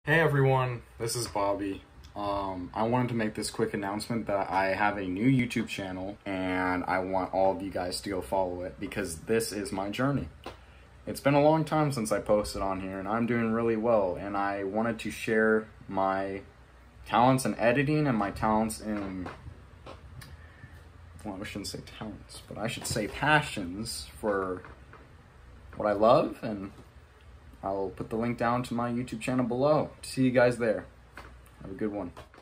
Hey everyone, this is Bobby. I wanted to make this quick announcement that I have a new YouTube channel and I want all of you guys to go follow it because this is my journey. It's been a long time since I posted on here and I'm doing really well, and I wanted to share my talents in editing and my talents in, well, I shouldn't say talents, but I should say passions for what I love, and I'll put the link down to my YouTube channel below. See you guys there. Have a good one.